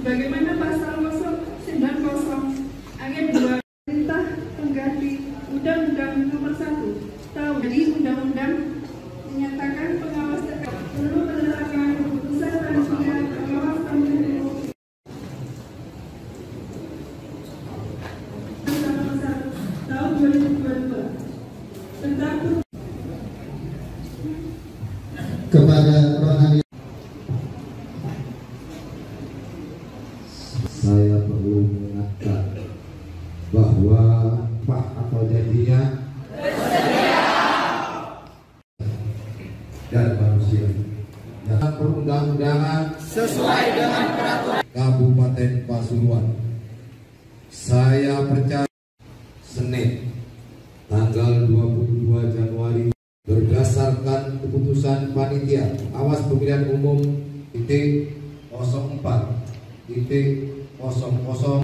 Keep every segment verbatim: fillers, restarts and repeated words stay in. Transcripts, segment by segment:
Sebagaimana pasal sembilan puluh ayat dua perintah pengganti Undang-Undang Nomor satu Tahun jadi Undang-Undang menyatakan pengawas T P S perlu menerapkan keputusan panitia pengawas pemilu tahun dua ribu dua puluh dua tentang kepada Rohani. Saya perlu mengingatkan bahwa Pak atau jadinya dan manusia dan perundang-undangan sesuai dengan peraturan Kabupaten Pasuruan. Saya percaya Senin tanggal dua puluh dua Januari berdasarkan keputusan panitia awas pemilihan umum titik nol empat titik nol nol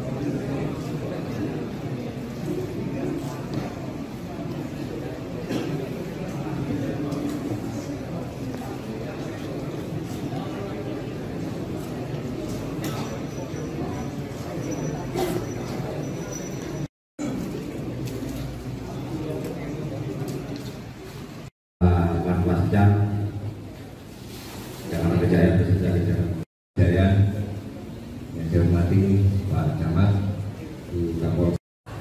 jam jangan kejayaan beserta kejayaan yang saya hormati Pak Camat, Bu Kapolres.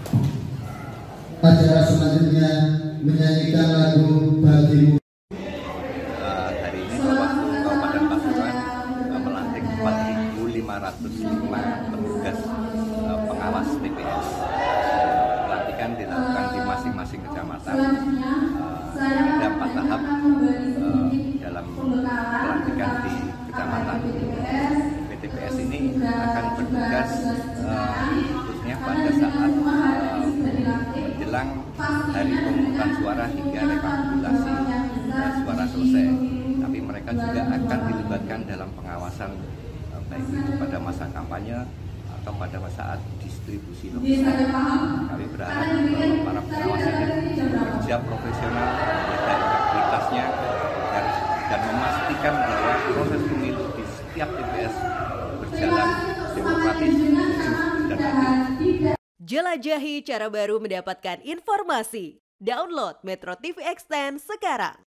Acara selanjutnya menyanyikan lagu Bagimu. Uh, hari ini Bawaslu Kabupaten Pasuruan uh, melantik empat ribu lima ratus lima petugas uh, pengawas T P S. Pelantikan dilakukan di masing-masing kecamatan. Uh, ada empat tahap uh, dalam pelantikan di kecamatan. P T P S ini akan bertugas uh, khususnya pada saat uh, menjelang hari pemungutan suara hingga rekapitulasi uh, suara selesai. Tapi mereka juga akan dilibatkan dalam pengawasan uh, baik itu pada masa kampanye atau pada saat distribusi logistik. Kami berharap bahwa para pengawas ini bekerja profesional, menjaga integritasnya dan, dan memastikan bahwa proses pemilu di setiap T P S berjalan demokratis, jujur, dan adil. Jelajahi cara baru mendapatkan informasi. Download Metro T V Extend sekarang.